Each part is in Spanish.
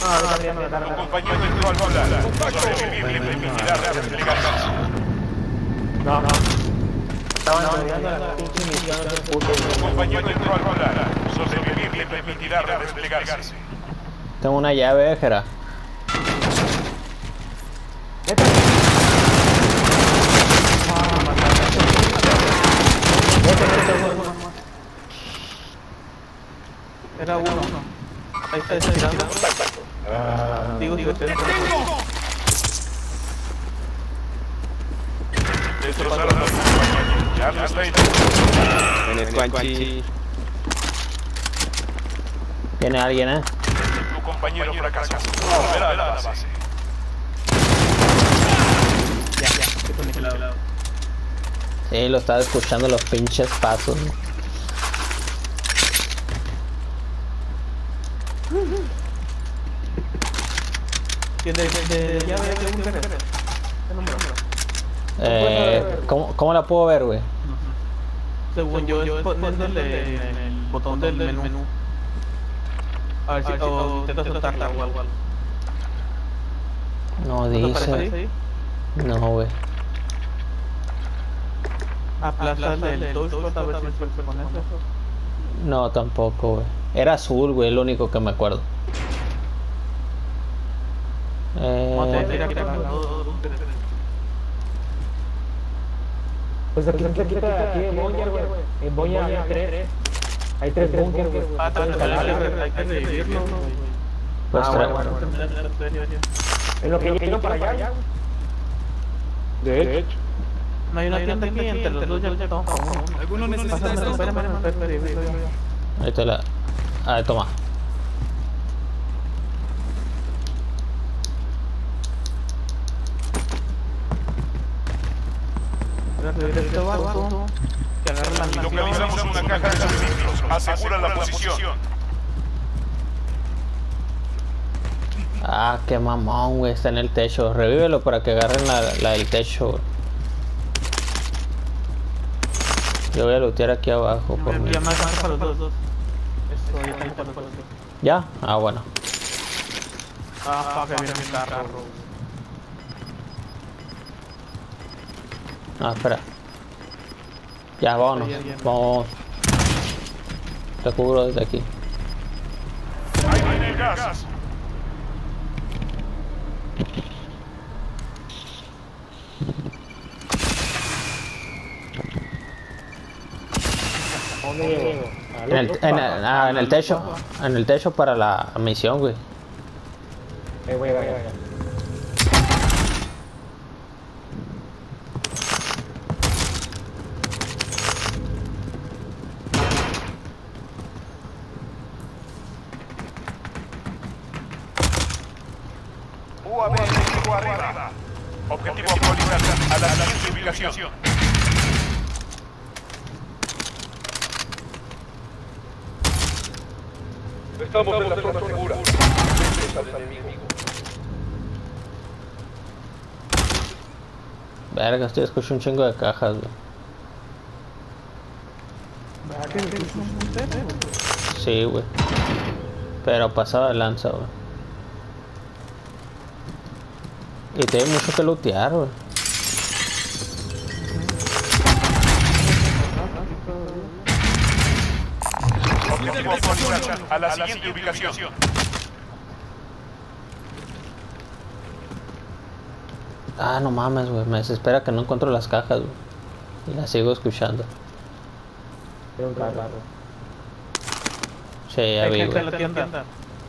Tu compañero entró al volar. Sobrevivir le permitirá replegarse. No. Estaban estudiando las pinches misiones de puto. Tu compañero entró al volar. Sobrevivir le permitirá replegarse. Tengo una llave, Jera. Era uno. Ahí está tirando. Digo, Destrozaron a tu compañero. Ya no está ahí. En el Quanchi. Viene alguien, Tu compañero fracasó. Volverá a la base. Sí, lo estaba escuchando los pinches pasos. ¿Cómo la puedo ver, güey? Según yo, es poniéndole en el botón del menú. A ver si intentas soltarla o algo. No dice. No, güey. Aplázale el touchpad a ver si se pone eso. No, tampoco, güey. Era azul, güey, lo único que me acuerdo. Pues aquí en Bonger, güey. En Bonger hay tres. Hay tres bunkers, güey. Hay que revivirlo. Pues bueno. En lo que llegan para allá. De hecho. No hay una tienda aquí, entre los dos ya estamos con uno. Algunos necesitan ahí te la... Ah, toma. Que agarra la misión. Localizamos una caja de suministros. Asegura la posición. Ah, qué mamón, güey, está en el techo. Revívelo para que agarren la del techo, güey. Yo voy a lootear aquí abajo por mí. Ya me alcanza para los dos. Eso, ya está para los dos. ¿Ya? Ah, bueno. Fuck, viene mi carro. Ah, espera. Ya, vámonos. Vamos. Te cubro desde aquí. Ahí viene el gas. En el techo. En el techo para la misión, güey. Güey. UAV enemigo arriba. Objetivo actualizado a la siguiente ubicación. Estamos en la zona segura. Al enemigo. Verga, estoy escuchando un chingo de cajas, güey. Sí, güey. Pero pasado de lanza, güey. Y tiene mucho que lootear, güey. Objetivo actualizado a la siguiente ubicación. Ah, no mames, güey. Me desespera que no encuentro las cajas, güey. Y las sigo escuchando. Era un carro. Sí, ya vi, güey. La tienda.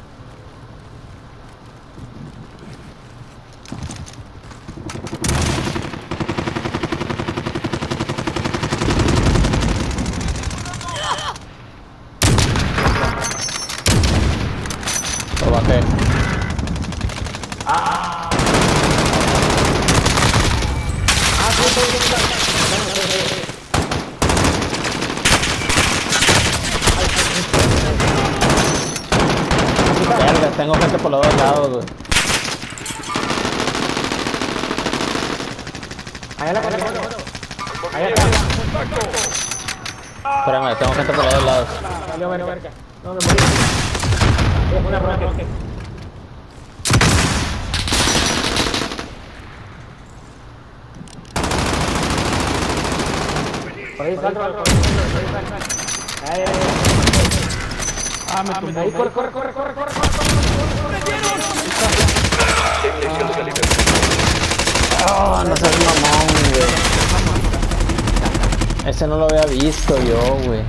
Lo bajé. Verga, tengo gente por los dos lados, güey. Allá la conecto. Allá Espérame, tengo gente por los dos lados. Salió verga. No, me morí. Una roca. ahí salta. Ah, me tumbó. Ahí, corre. Munición de calibre. Oh, no seas mamón, güey. Ese no lo había visto yo, güey.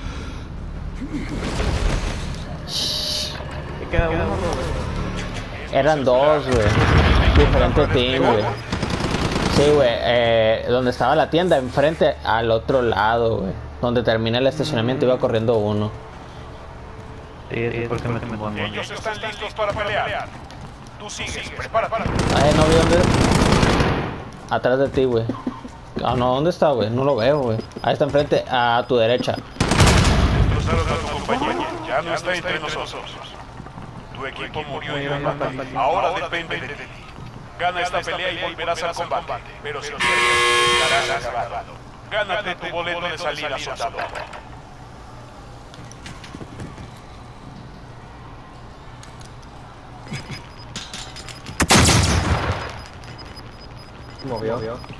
Me queda uno. Eran dos, güey. Diferente team, güey. Sí, güey. Donde estaba la tienda, enfrente, al otro lado, güey. Donde termina el estacionamiento iba corriendo uno. Sí, porque me tumbó. Ellos están listos para pelear. Tú sigues, prepárate. Ay, no vi dónde. Atrás de ti, güey. Ah, no, ¿dónde está, güey? No lo veo, güey. Ahí está enfrente, a tu derecha. Destrozaron a tu compañero. Ya no está entre nosotros. Tu equipo murió en combate. Ahora depende de ti. Gana esta pelea y volverás al combate. Pero si pierdes, estarás acabado. Gánate tu boleto de salida, soldado. Movió.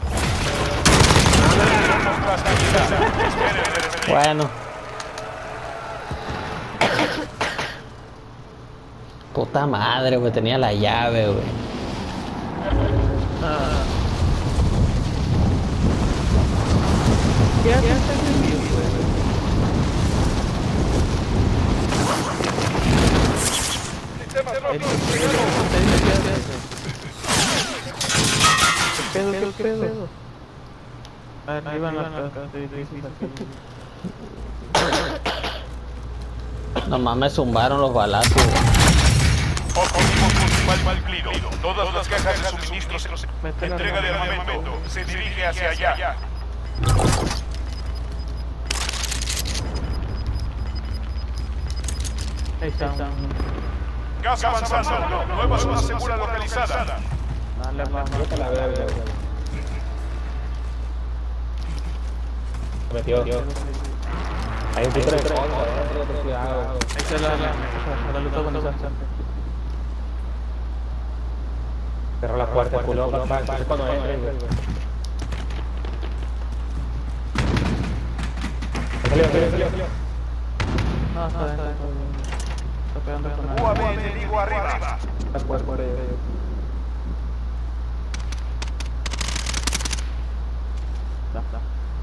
Bueno. Puta madre, güey. Tenía la llave, güey. ¿Qué haces aquí, güey? ¿Qué pedo? Arriba en la casa, Nomás me zumbaron los balazos, güey. Objetivo principal cumplido. Todas las cajas de suministros. Entrega de armamento. Se dirige hacia allá. Ahí está. Gas avanzando. Nueva zona segura localizada. Dale, vamos. Se metió. Hay un puto de fondo, cuidado. Ahí está la lucha con esa. Cerró la puerta, culo, papá. Es cuando entres, güey. Salió. No, está dentro. Está pegando con la... UAV enemigo arriba. Está.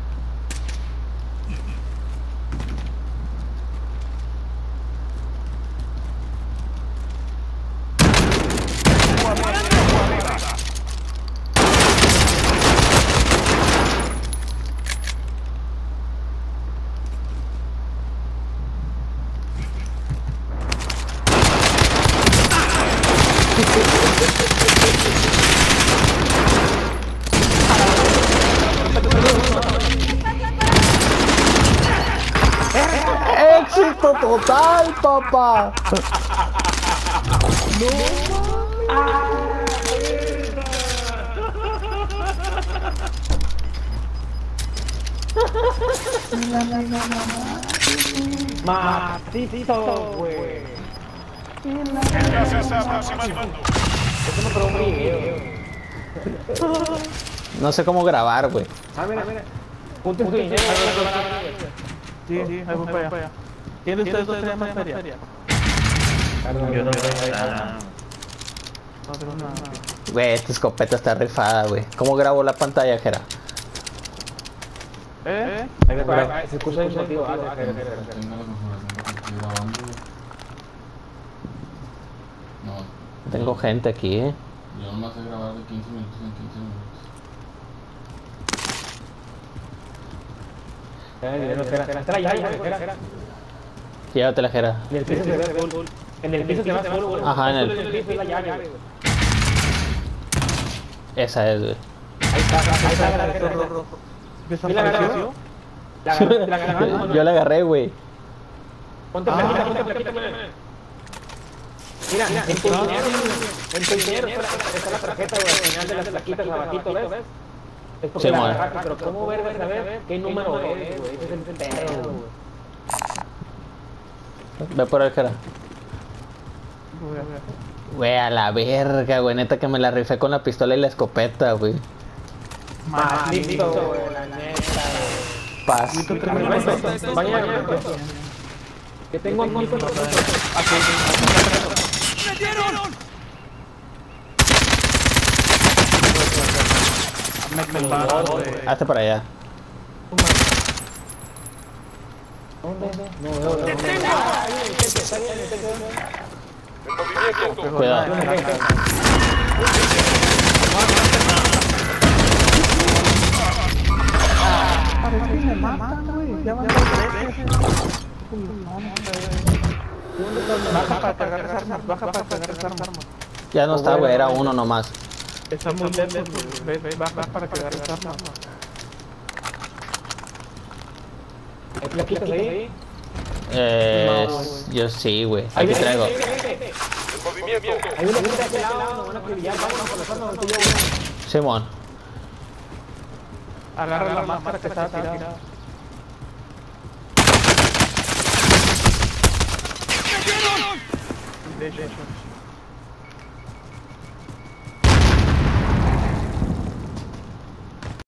¡Éxito total, papá! Matito, güey. Ya se está aproximando. Eso me probó un video. No sé cómo grabar, güey. Mira. Punto su dinero. Sí, ahí voy para allá. ¿Tiene usted 2 3 más feria? Yo no tengo nada. No tengo nada. Güey, esta escopeta está rifada, güey. ¿Cómo grabo la pantalla, Jera? Se escucha un motivo. Tenga la configuración porque estoy grabando. No, Tengo gente aquí, yo nomás sé grabar de 15 minutos en 15 minutos. Llévate la Jera. En el piso se ve azul. En el piso se ve azul, güey. Ajá, en el... piso es la llave, güey. Esa es, güey. Ahí está, la rojo. ¿Desapareció? La agarró. Yo la agarré, güey. Ponte plaquita, Mira, en tu dinero está la tarjeta, güey, al final de las plaquitas abajito, ¿ves? Es porque Sí, la madre. agarraste, pero ¿cómo vergas saber qué número es, güey? Ese es el pedo, güey. Ve por el Jera. Güey, a la verga, güey. Neta que me la rifé con la pistola y la escopeta, güey. Maldito, güey, la neta, güey. Paz. Vaya, que tengo aquí. Hazte para allá. Cuidado. Baja para cargar las armas, baja para cargar las armas. Ya no está, güey, era uno nomás. Está muy lejos, ve, baja para cargar las armas. ¿Hay plaquitas ahí? Yo sí, güey. Aquí traigo. Movimiento. Hay una gente de aquel lado, nos van a acribillar, vámonos por las armas, ahorita yo voy. Simón. Agarra la máscara que está tirada. De hecho.